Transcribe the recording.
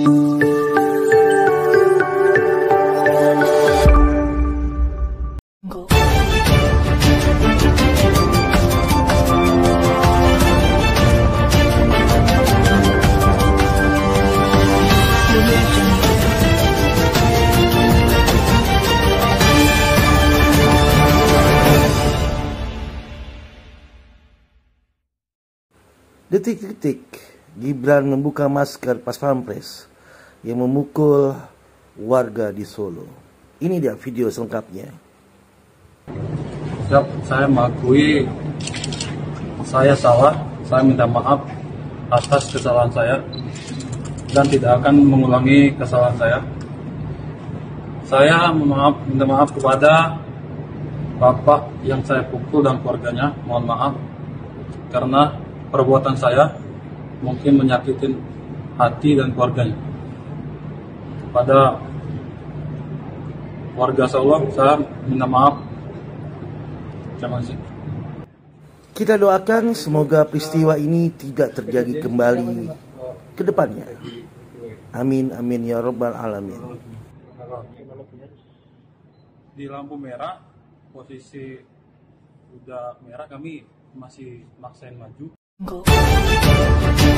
Detik-detik Gibran membuka masker pas pampres yang memukul warga di Solo. Ini dia video selengkapnya. Saya mengakui saya salah, saya minta maaf atas kesalahan saya dan tidak akan mengulangi kesalahan saya. Saya minta maaf kepada bapak yang saya pukul dan keluarganya. Mohon maaf karena perbuatan saya mungkin menyakitin hati dan keluarganya. Pada warga Solo, saya minta maaf. Terima kasih. Kita doakan semoga peristiwa ini tidak terjadi kembali ke depannya. Amin, amin ya rabbal alamin. Di lampu merah, posisi udah merah, kami masih maksain maju. Go.